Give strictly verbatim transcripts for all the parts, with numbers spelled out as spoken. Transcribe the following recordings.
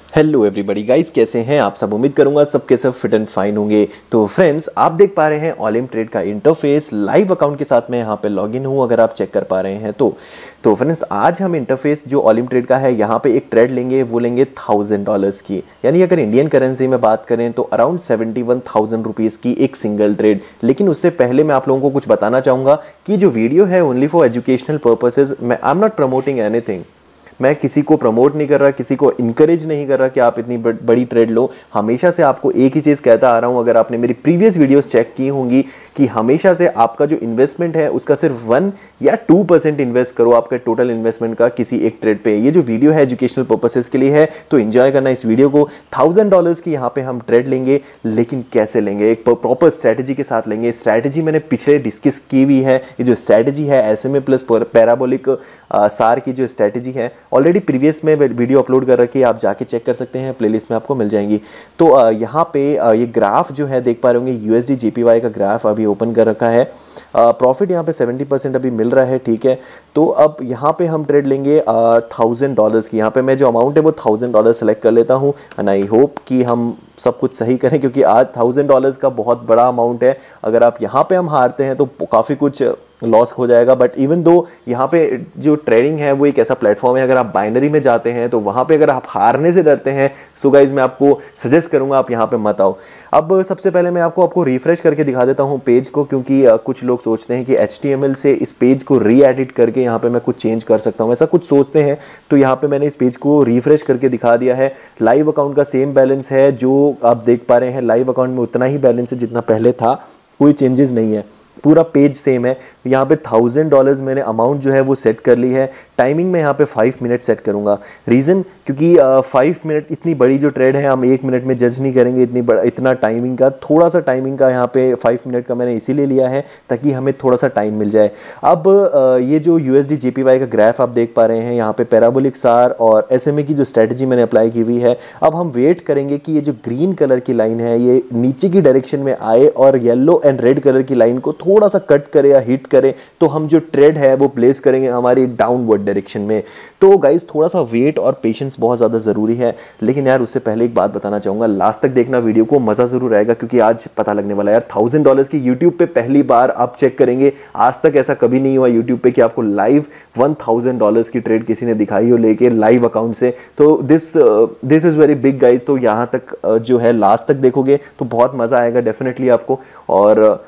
Hello everybody guys, कैसे हैं आप सब। उम्मीद करूंगा सबके सब फिट एंड फाइन होंगे। तो फ्रेंड्स, आप देख पा रहे हैं ऑलिम ट्रेड का इंटरफेस लाइव अकाउंट के साथ मैं यहां पे लॉगिन हूं। अगर आप चेक कर पा रहे हैं तो तो फ्रेंड्स, आज हम इंटरफेस जो ऑलिम ट्रेड का है यहां पे एक ट्रेड लेंगे, वो लेंगे थाउजेंड डॉलर्स की, यानी अगर इंडियन करेंसी में बात करें तो around seventy one thousand rupees की एक सिंगल ट्रेड। लेकिन उससे पहले मैं आप लोगों को कुछ बताना चाहूँगा कि जो वीडियो है ओनली फॉर एजुकेशनल पर्पसेज। मैं I am not promoting anything, मैं किसी को प्रमोट नहीं कर रहा, किसी को इनकरेज नहीं कर रहा कि आप इतनी बड़ी ट्रेड लो। हमेशा से आपको एक ही चीज़ कहता आ रहा हूं, अगर आपने मेरी प्रीवियस वीडियोस चेक की होंगी कि हमेशा से आपका जो इन्वेस्टमेंट है उसका सिर्फ वन या टू परसेंट इन्वेस्ट करो आपके टोटल इन्वेस्टमेंट का किसी एक ट्रेड पे। ये जो वीडियो है एजुकेशनल पर्पसेस के लिए है, तो एंजॉय करना इस वीडियो को। थाउजेंड डॉलर्स की यहाँ पे हम ट्रेड लेंगे, लेकिन कैसे लेंगे? एक प्रॉपर स्ट्रैटेजी के साथ लेंगे। स्ट्रैटेजी मैंने पिछले डिस्कस की हुई है। ये जो स्ट्रैटेजी है S M A plus parabolic SAR की जो स्ट्रैटेजी है, ऑलरेडी प्रीवियस में वीडियो अपलोड कर रखी है, आप जाके चेक कर सकते हैं, प्लेलिस्ट में आपको मिल जाएंगी। तो यहाँ पे ये ग्राफ जो है देख पा रहे होंगे, यूएसडी जेपीवाई का ग्राफ अभी ओपन कर रखा है। प्रॉफिट यहाँ पे सेवेंटी परसेंट अभी मिल रहा है, ठीक है। तो अब यहाँ पे हम ट्रेड लेंगे थाउजेंड डॉलर्स की। यहाँ पे मैं जो अमाउंट है वो थाउजेंड डॉलर सेलेक्ट कर लेता हूँ एंड आई होप कि हम सब कुछ सही करें, क्योंकि आज थाउजेंड डॉलर्स का बहुत बड़ा अमाउंट है। अगर आप यहाँ पे हम हारते हैं तो काफ़ी कुछ लॉस हो जाएगा। बट इवन दो यहाँ पे जो ट्रेडिंग है वो एक ऐसा प्लेटफॉर्म है, अगर आप बाइनरी में जाते हैं तो वहाँ पे अगर आप हारने से डरते हैं, सो गाइज मैं आपको सजेस्ट करूँगा आप यहाँ पे मत आओ। अब सबसे पहले मैं आपको आपको रिफ्रेश करके दिखा देता हूँ पेज को, क्योंकि कुछ लोग सोचते हैं कि एच टी एम एल से इस पेज को री एडिट करके यहाँ पे मैं कुछ चेंज कर सकता हूँ, ऐसा कुछ सोचते हैं। तो यहाँ पे मैंने इस पेज को रिफ्रेश करके दिखा दिया है। लाइव अकाउंट का सेम बैलेंस है जो आप देख पा रहे हैं, लाइव अकाउंट में उतना ही बैलेंस है जितना पहले था, कोई चेंजेस नहीं है, पूरा पेज सेम है। यहाँ पे थाउजेंड डॉलर्स मैंने अमाउंट जो है वो सेट कर ली है। टाइमिंग में यहाँ पे फाइव मिनट सेट करूँगा। रीज़न क्योंकि फाइव मिनट इतनी बड़ी जो ट्रेड है हम एक मिनट में जज नहीं करेंगे, इतनी बड़ा इतना टाइमिंग का, थोड़ा सा टाइमिंग का यहाँ पे फाइव मिनट का मैंने इसीलिए लिया है ताकि हमें थोड़ा सा टाइम मिल जाए। अब आ, ये जो यूएसडी जेपीवाई का ग्राफ आप देख पा रहे हैं, यहाँ पे पैराबोलिक सार और एसएमए की जो स्ट्रेटजी मैंने अप्लाई की हुई है। अब हम वेट करेंगे कि ये जो ग्रीन कलर की लाइन है ये नीचे की डायरेक्शन में आए और येलो एंड रेड कलर की लाइन को थोड़ा सा कट करे या हिट करे, तो हम जो ट्रेड है वो प्लेस करेंगे हमारी डाउनवर्ड डायरेक्शन में। तो गाइस थोड़ा सा वेट और पेशेंस बहुत ज़्यादा ज़रूरी है। लेकिन यार उससे पहले एक बात बताना चाहूँगा, लास्ट तक देखना वीडियो को, मज़ा ज़रूर आएगा, क्योंकि आज पता लगने वाला है यार थाउजेंड डॉलर्स की यूट्यूब पे पहली बार आप चेक करेंगे। आज तक ऐसा कभी नहीं हुआ यूट्यूब पे कि आपको लाइव वन थाउजेंड डॉलर्स की ट्रेड किसी ने दिखाई हो लेके लाइव अकाउंट से। तो this this is very big guys. तो यहाँ तक uh, जो है लास्ट तक देखोगे तो बहुत मज़ा आएगा डेफिनेटली आपको। और uh,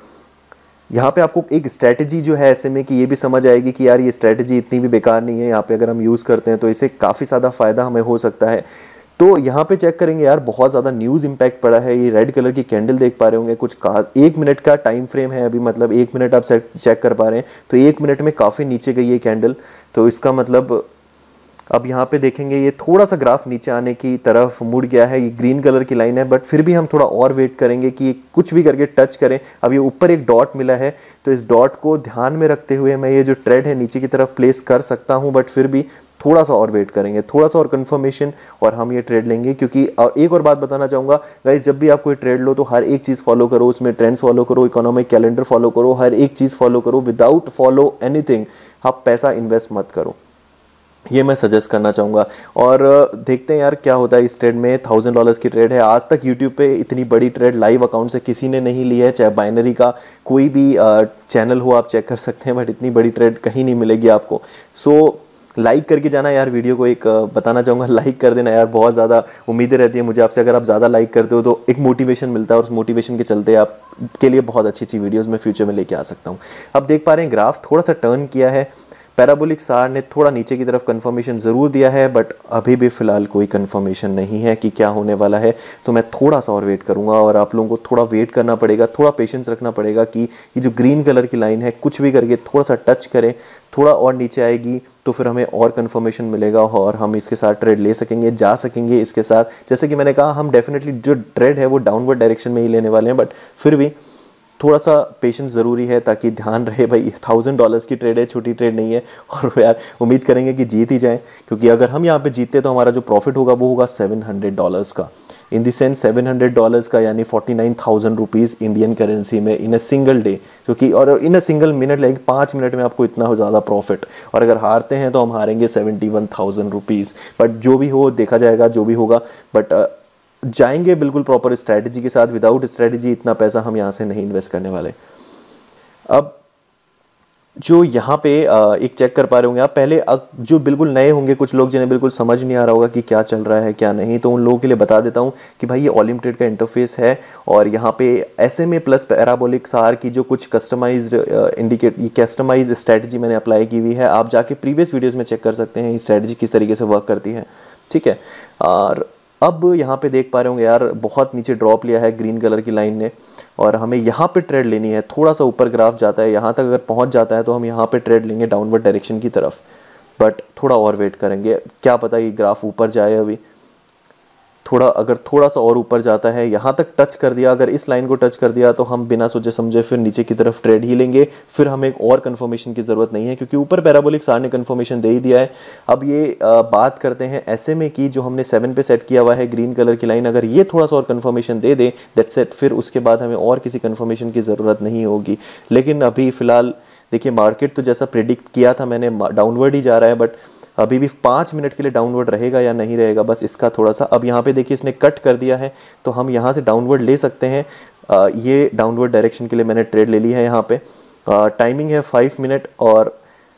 यहाँ पे आपको एक स्ट्रैटेजी जो है एसएमए की ये भी समझ आएगी कि यार ये स्ट्रैटेजी इतनी भी बेकार नहीं है। यहाँ पे अगर हम यूज़ करते हैं तो इसे काफ़ी ज़्यादा फ़ायदा हमें हो सकता है। तो यहाँ पे चेक करेंगे यार, बहुत ज़्यादा न्यूज़ इम्पैक्ट पड़ा है। ये रेड कलर की कैंडल देख पा रहे होंगे, कुछ का एक मिनट का टाइम फ्रेम है अभी, मतलब एक मिनट आप चेक कर पा रहे हैं। तो एक मिनट में काफ़ी नीचे गई है कैंडल, तो इसका मतलब अब यहाँ पे देखेंगे ये थोड़ा सा ग्राफ नीचे आने की तरफ मुड़ गया है। ये ग्रीन कलर की लाइन है, बट फिर भी हम थोड़ा और वेट करेंगे कि कुछ भी करके टच करें। अब ये ऊपर एक डॉट मिला है, तो इस डॉट को ध्यान में रखते हुए मैं ये जो ट्रेड है नीचे की तरफ प्लेस कर सकता हूँ, बट फिर भी थोड़ा सा और वेट करेंगे, थोड़ा सा और कंफर्मेशन, और हम ये ट्रेड लेंगे। क्योंकि और एक और बात बताना चाहूँगा गाइस, जब भी आप कोई ट्रेड लो तो हर एक चीज़ फॉलो करो, उसमें ट्रेंड्स फॉलो करो, इकोनॉमिक कैलेंडर फॉलो करो, हर एक चीज़ फॉलो करो। विदाउट फॉलो एनीथिंग आप पैसा इन्वेस्ट मत करो, ये मैं सजेस्ट करना चाहूँगा। और देखते हैं यार क्या होता है इस ट्रेड में। थाउजेंड डॉलर्स की ट्रेड है। आज तक यूट्यूब पे इतनी बड़ी ट्रेड लाइव अकाउंट से किसी ने नहीं ली है, चाहे बाइनरी का कोई भी चैनल हो आप चेक कर सकते हैं, बट इतनी बड़ी ट्रेड कहीं नहीं मिलेगी आपको। सो लाइक करके जाना यार वीडियो को, एक बताना चाहूँगा लाइक कर देना यार। बहुत ज़्यादा उम्मीदें रहती है मुझे आपसे, अगर आप ज़्यादा लाइक करते हो तो एक मोटिवेशन मिलता है, और उस मोटिवेशन के चलते आप के लिए बहुत अच्छी अच्छी वीडियोज़ मैं फ्यूचर में लेके आ सकता हूँ। अब देख पा रहे हैं ग्राफ थोड़ा सा टर्न किया है। पैराबोलिक सार ने थोड़ा नीचे की तरफ कंफर्मेशन ज़रूर दिया है, बट अभी भी फ़िलहाल कोई कंफर्मेशन नहीं है कि क्या होने वाला है। तो मैं थोड़ा सा और वेट करूंगा, और आप लोगों को थोड़ा वेट करना पड़ेगा, थोड़ा पेशेंस रखना पड़ेगा कि ये जो ग्रीन कलर की लाइन है कुछ भी करके थोड़ा सा टच करें, थोड़ा और नीचे आएगी तो फिर हमें और कंफर्मेशन मिलेगा और हम इसके साथ ट्रेड ले सकेंगे, जा सकेंगे इसके साथ। जैसे कि मैंने कहा, हम डेफिनेटली जो ट्रेड है वो डाउनवर्ड डायरेक्शन में ही लेने वाले हैं, बट फिर भी थोड़ा सा पेशेंस ज़रूरी है ताकि ध्यान रहे भाई थाउजेंड डॉलर्स की ट्रेड है, छोटी ट्रेड नहीं है। और यार उम्मीद करेंगे कि जीत ही जाए, क्योंकि अगर हम यहाँ पे जीतते तो हमारा जो प्रॉफिट होगा वो होगा सेवन हंड्रेड डॉलर्स का। In the sense seven hundred dollars का यानी forty nine thousand rupees Indian currency में इन अ सिंगल डे, क्योंकि और in a single minute like पाँच मिनट में आपको इतना ज़्यादा प्रॉफिट, और अगर हारते हैं तो हम हारेंगे seventy one thousand rupees. But जो भी हो देखा जाएगा, जो भी होगा, बट uh, जाएंगे बिल्कुल प्रॉपर स्ट्रैटेजी के साथ। विदाउट स्ट्रैटेजी इतना पैसा हम यहाँ से नहीं इन्वेस्ट करने वाले। अब जो यहाँ पे एक चेक कर पा रहे होंगे आप, पहले जो बिल्कुल नए होंगे कुछ लोग जिन्हें बिल्कुल समझ नहीं आ रहा होगा कि क्या चल रहा है क्या नहीं, तो उन लोगों के लिए बता देता हूँ कि भाई ये ऑलिम ट्रेड का इंटरफेस है, और यहाँ पे एसएमए प्लस पैराबोलिक सार की जो कुछ कस्टमाइज्ड इंडिकेट कस्टमाइज स्ट्रैटेजी मैंने अप्लाई की हुई है, आप जाके प्रीवियस वीडियोज़ में चेक कर सकते हैं ये स्ट्रैटेजी किस तरीके से वर्क करती है, ठीक है। और अब यहाँ पे देख पा रहे होंगे यार, बहुत नीचे ड्रॉप लिया है ग्रीन कलर की लाइन ने, और हमें यहाँ पे ट्रेड लेनी है। थोड़ा सा ऊपर ग्राफ जाता है, यहाँ तक अगर पहुँच जाता है तो हम यहाँ पे ट्रेड लेंगे डाउनवर्ड डायरेक्शन की तरफ, बट थोड़ा और वेट करेंगे, क्या पता ये ग्राफ ऊपर जाए। अभी थोड़ा अगर थोड़ा सा और ऊपर जाता है, यहाँ तक टच कर दिया, अगर इस लाइन को टच कर दिया तो हम बिना सोचे समझे फिर नीचे की तरफ ट्रेड ही लेंगे। फिर हमें एक और कंफर्मेशन की ज़रूरत नहीं है, क्योंकि ऊपर पैराबोलिक सार ने कंफर्मेशन दे ही दिया है। अब ये आ, बात करते हैं एसएमए की, जो हमने सेवन पे सेट किया हुआ है ग्रीन कलर की लाइन, अगर ये थोड़ा सा और कंफर्मेशन दे दे दैट्स इट, फिर उसके बाद हमें और किसी कंफर्मेशन की ज़रूरत नहीं होगी। लेकिन अभी फ़िलहाल देखिए मार्केट तो जैसा प्रिडिक्ट किया था मैंने डाउनवर्ड ही जा रहा है, बट अभी भी पाँच मिनट के लिए डाउनवर्ड रहेगा या नहीं रहेगा, बस इसका थोड़ा सा। अब यहाँ पे देखिए इसने कट कर दिया है, तो हम यहाँ से डाउनवर्ड ले सकते हैं। आ, ये डाउनवर्ड डायरेक्शन के लिए मैंने ट्रेड ले ली है। यहाँ पे टाइमिंग है फाइव मिनट, और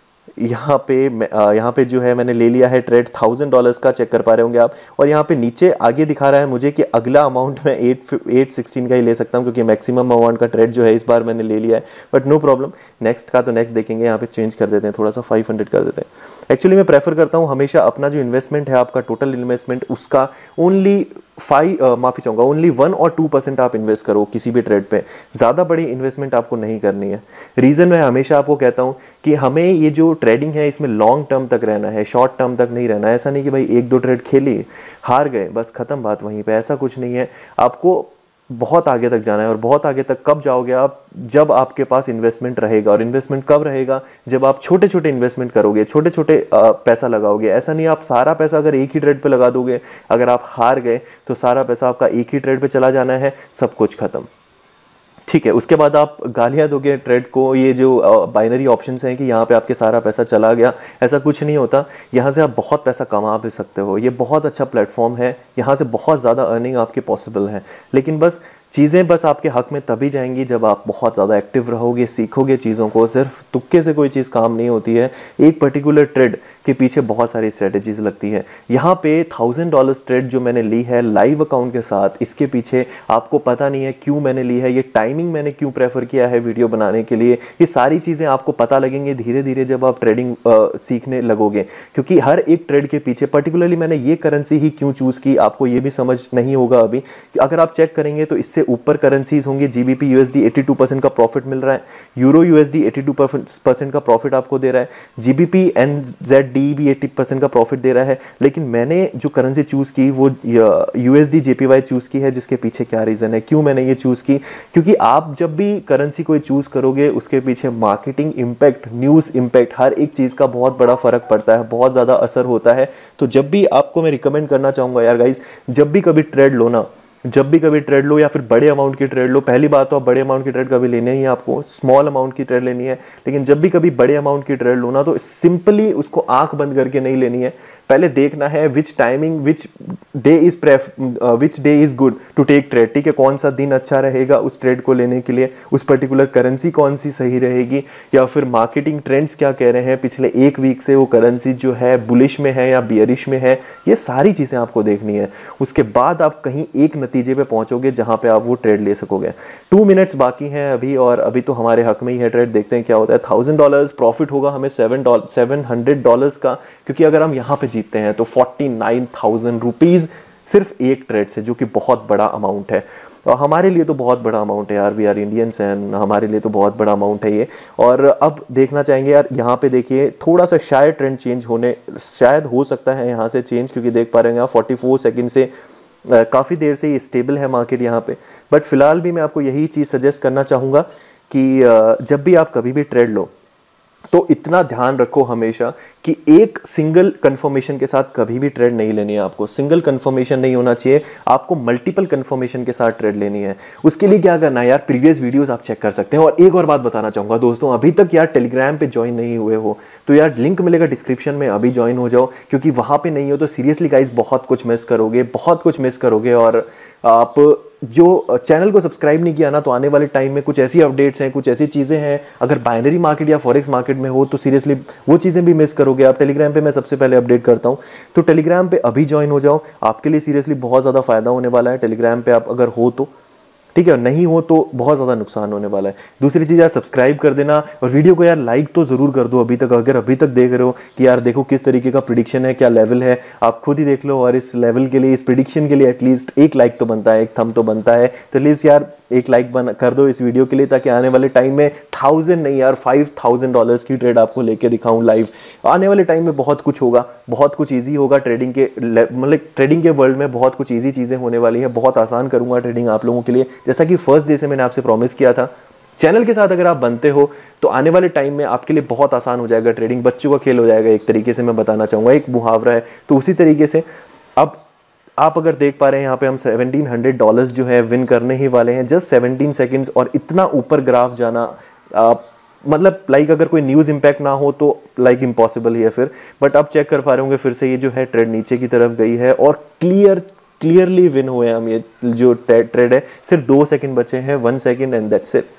यहाँ पे यहाँ पे जो है मैंने ले लिया है ट्रेड थाउजेंड डॉलर्स का, चेक कर पा रहे होंगे आप। और यहाँ पे नीचे आगे दिखा रहा है मुझे कि अगला अमाउंट मैं एट एट सिक्सटीन का ही ले सकता हूँ, क्योंकि मैक्सिमम अमाउंट का ट्रेड जो है इस बार मैंने ले लिया है। बट नो प्रॉब्लम, नेक्स्ट का तो नेक्स्ट देखेंगे। यहाँ पे चेंज कर देते हैं, थोड़ा सा फाइव हंड्रेड कर देते हैं। एक्चुअली मैं प्रेफर करता हूँ हमेशा अपना जो इन्वेस्टमेंट है, आपका टोटल इन्वेस्टमेंट, उसका ओनली फाइव माफ़ी चाहूँगा ओनली वन और टू परसेंट आप इन्वेस्ट करो किसी भी ट्रेड पे। ज़्यादा बड़ी इन्वेस्टमेंट आपको नहीं करनी है। रीज़न मैं हमेशा आपको कहता हूँ कि हमें ये जो ट्रेडिंग है इसमें लॉन्ग टर्म तक रहना है, शॉर्ट टर्म तक नहीं रहना है। ऐसा नहीं कि भाई एक दो ट्रेड खेली हार गए बस ख़त्म बात वहीं पे, ऐसा कुछ नहीं है। आपको बहुत आगे तक जाना है, और बहुत आगे तक कब जाओगे आप, जब आपके पास इन्वेस्टमेंट रहेगा। और इन्वेस्टमेंट कब रहेगा, जब आप छोटे छोटे इन्वेस्टमेंट करोगे, छोटे छोटे पैसा लगाओगे। ऐसा नहीं आप सारा पैसा अगर एक ही ट्रेड पे लगा दोगे, अगर आप हार गए तो सारा पैसा आपका एक ही ट्रेड पे चला जाना है, सब कुछ खत्म, ठीक है। उसके बाद आप गालियाँ दोगे ट्रेड को, ये जो बाइनरी ऑप्शंस हैं कि यहाँ पे आपके सारा पैसा चला गया, ऐसा कुछ नहीं होता। यहाँ से आप बहुत पैसा कमा भी सकते हो। ये बहुत अच्छा प्लेटफॉर्म है, यहाँ से बहुत ज़्यादा अर्निंग आपकी पॉसिबल है। लेकिन बस चीज़ें बस आपके हक में तभी जाएंगी जब आप बहुत ज़्यादा एक्टिव रहोगे, सीखोगे चीज़ों को। सिर्फ तुक्के से कोई चीज़ काम नहीं होती है, एक पर्टिकुलर ट्रेड के पीछे बहुत सारी स्ट्रेटजीज लगती है। यहाँ पे थाउजेंड डॉलर्स ट्रेड जो मैंने ली है लाइव अकाउंट के साथ, इसके पीछे आपको पता नहीं है क्यों मैंने ली है, ये टाइमिंग मैंने क्यों प्रेफर किया है वीडियो बनाने के लिए, ये सारी चीज़ें आपको पता लगेंगे धीरे धीरे जब आप ट्रेडिंग सीखने लगोगे। क्योंकि हर एक ट्रेड के पीछे पर्टिकुलरली मैंने ये करेंसी ही क्यों चूज़ की, आपको ये भी समझ नहीं होगा अभी। अगर आप चेक करेंगे तो इससे ऊपर करेंसीज होंगी। जीबीपी यूएसडी बयासी परसेंट का प्रॉफिट मिल रहा है, यूरो यूएसडी बयासी परसेंट का प्रॉफिट आपको दे रहा है, जीबीपी एनजेडी भी अस्सी परसेंट का प्रॉफिट दे रहा है। लेकिन मैंने जो करेंसी चूज की वो यूएसडी जेपीवाई चूज की है, जिसके पीछे क्या रीजन है, क्यों मैंने ये चूज की। क्योंकि आप जब भी करेंसी कोई चूज करोगे उसके पीछे मार्केटिंग इंपैक्ट, न्यूज इंपैक्ट, हर एक चीज का बहुत बड़ा फर्क पड़ता है, बहुत ज्यादा असर होता है। तो जब भी आपको मैं रिकमेंड करना चाहूंगा यार गाइस, जब भी कभी ट्रेड लो ना, जब भी कभी ट्रेड लो या फिर बड़े अमाउंट की ट्रेड लो, पहली बात तो आप बड़े अमाउंट की ट्रेड कभी लेने ही है, आपको स्मॉल अमाउंट की ट्रेड लेनी है। लेकिन जब भी कभी बड़े अमाउंट की ट्रेड लो ना, तो सिंपली उसको आंख बंद करके नहीं लेनी है। पहले देखना है which timing, which day is pref which day is good to take trade, ठीक है। कौन सा दिन अच्छा रहेगा उस ट्रेड को लेने के लिए, उस पर्टिकुलर करेंसी कौन सी सही रहेगी, या फिर मार्केटिंग ट्रेंड्स क्या कह रहे हैं पिछले एक वीक से, वो करेंसी जो है बुलिश में है या बियरिश में है, ये सारी चीज़ें आपको देखनी है। उसके बाद आप कहीं एक नतीजे पे पहुंचोगे जहां पे आप वो ट्रेड ले सकोगे। टू मिनट्स बाकी हैं अभी, और अभी तो हमारे हक में ही है ट्रेड। देखते हैं क्या होता है। थाउजेंड डॉलर्स प्रॉफिट होगा हमें seven dollar seven hundred dollars का, क्योंकि अगर हम यहाँ पे जीतते हैं तो फोर्टी नाइन थाउजेंड रुपीज सिर्फ एक ट्रेड से, जो कि बहुत बड़ा अमाउंट है। और हमारे लिए तो बहुत बड़ा अमाउंट है यार, वी आर इंडियंस एंड हमारे लिए तो बहुत बड़ा अमाउंट है ये। और अब देखना चाहेंगे यार, यहाँ पे देखिए थोड़ा सा शायद ट्रेंड चेंज होने, शायद हो सकता है यहाँ से चेंज, क्योंकि देख पा रहे हैं आप फोर्टी फोर सेकेंड से काफ़ी देर से स्टेबल है मार्केट यहाँ पे। बट फिलहाल भी मैं आपको यही चीज़ सजेस्ट करना चाहूँगा कि जब भी आप कभी भी ट्रेड लो, तो इतना ध्यान रखो हमेशा कि एक सिंगल कंफर्मेशन के साथ कभी भी ट्रेड नहीं लेनी है आपको। सिंगल कंफर्मेशन नहीं होना चाहिए, आपको मल्टीपल कंफर्मेशन के साथ ट्रेड लेनी है। उसके लिए क्या करना है यार, प्रीवियस वीडियोस आप चेक कर सकते हैं। और एक और बात बताना चाहूंगा दोस्तों, अभी तक यार टेलीग्राम पे ज्वाइन नहीं हुए हो तो यार लिंक मिलेगा डिस्क्रिप्शन में, अभी ज्वाइन हो जाओ, क्योंकि वहां पे नहीं हो तो सीरियसली गाइस बहुत कुछ मिस करोगे, बहुत कुछ मिस करोगे। और आप जो चैनल को सब्सक्राइब नहीं किया ना, तो आने वाले टाइम में कुछ ऐसी अपडेट्स हैं, कुछ ऐसी चीज़ें हैं, अगर बाइनरी मार्केट या फॉरेक्स मार्केट में हो तो सीरियसली वो चीज़ें भी मिस करोगे आप। टेलीग्राम पे मैं सबसे पहले अपडेट करता हूं, तो टेलीग्राम पे अभी ज्वाइन हो जाओ, आपके लिए सीरियसली बहुत ज़्यादा फायदा होने वाला है। टेलीग्राम पे आप अगर हो तो ठीक है, नहीं हो तो बहुत ज़्यादा नुकसान होने वाला है। दूसरी चीज़ यार सब्सक्राइब कर देना और वीडियो को यार लाइक तो ज़रूर कर दो अभी तक, अगर अभी तक देख रहे हो कि यार देखो किस तरीके का प्रिडिक्शन है, क्या लेवल है, आप खुद ही देख लो। और इस लेवल के लिए, इस प्रिडिक्शन के लिए एटलीस्ट एक लाइक तो बनता है, एक थंब तो बनता है। तो प्लीज़ यार एक लाइक बन कर दो इस वीडियो के लिए, ताकि आने वाले टाइम में थाउजेंड नहीं यार फाइव थाउजेंड डॉलर्स की ट्रेड आपको लेके दिखाऊं लाइव। आने वाले टाइम में बहुत कुछ होगा, बहुत कुछ ईजी होगा ट्रेडिंग के, मतलब ट्रेडिंग के वर्ल्ड में बहुत कुछ ईजी चीज़ें होने वाली है। बहुत आसान करूंगा ट्रेडिंग आप लोगों के लिए, जैसा कि फर्स्ट डे से मैंने आपसे प्रॉमिस किया था। चैनल के साथ अगर आप बनते हो तो आने वाले टाइम में आपके लिए बहुत आसान हो जाएगा ट्रेडिंग, बच्चों का खेल हो जाएगा एक तरीके से। मैं बताना चाहूँगा, एक मुहावरा है, तो उसी तरीके से अब आप अगर देख पा रहे हैं यहाँ पे हम सेवनटीन हंड्रेड डॉलर्स जो है विन करने ही वाले हैं, जस्ट सेवनटीन सेकंड्स। और इतना ऊपर ग्राफ जाना आ, मतलब लाइक अगर कोई न्यूज़ इंपैक्ट ना हो तो लाइक इम्पॉसिबल ही है फिर। बट आप चेक कर पा रहे होंगे फिर से ये जो है ट्रेड नीचे की तरफ गई है और क्लियर क्लियरली विन हुए हम। ये जो ट्रेड है सिर्फ दो सेकंड बचे हैं, one second and that's it.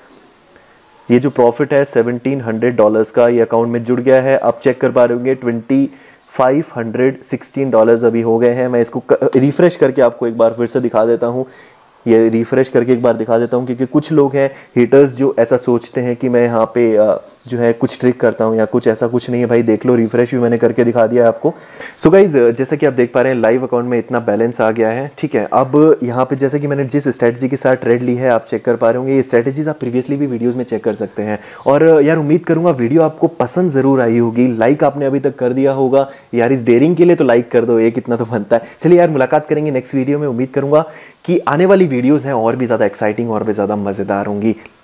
ये जो प्रॉफिट है सेवनटीन हंड्रेड डॉलर्स का, ये अकाउंट में जुड़ गया है। आप चेक कर पा रहे होंगे twenty five hundred sixteen dollars अभी हो गए हैं। मैं इसको रिफ्रेश करके आपको एक बार फिर से दिखा देता हूँ, ये रिफ्रेश करके एक बार दिखा देता हूँ, क्योंकि कुछ लोग हैं हेटर्स जो ऐसा सोचते हैं कि मैं यहाँ पे जो है कुछ ट्रिक करता हूँ या कुछ, ऐसा कुछ नहीं है भाई। देख लो, रिफ्रेश भी मैंने करके दिखा दिया है आपको। सो गाइज जैसा कि आप देख पा रहे हैं लाइव अकाउंट में इतना बैलेंस आ गया है, ठीक है। अब यहाँ पे जैसे कि मैंने जिस स्ट्रैटेजी के साथ ट्रेड ली है आप चेक कर पा रहे होंगे, ये स्ट्रैटेजीज आप प्रीवियसली भी वीडियोज़ में चेक कर सकते हैं। और यार उम्मीद करूँगा वीडियो आपको पसंद ज़रूर आई होगी। लाइक आपने अभी तक कर दिया होगा यार, इस डेयरिंग के लिए तो लाइक कर दो, एक इतना तो बनता है। चलिए यार मुलाकात करेंगे नेक्स्ट वीडियो में। उम्मीद करूँगा कि आने वाली वीडियोज़ हैं और भी ज़्यादा एक्साइटिंग और भी ज़्यादा मज़ेदार होंगी।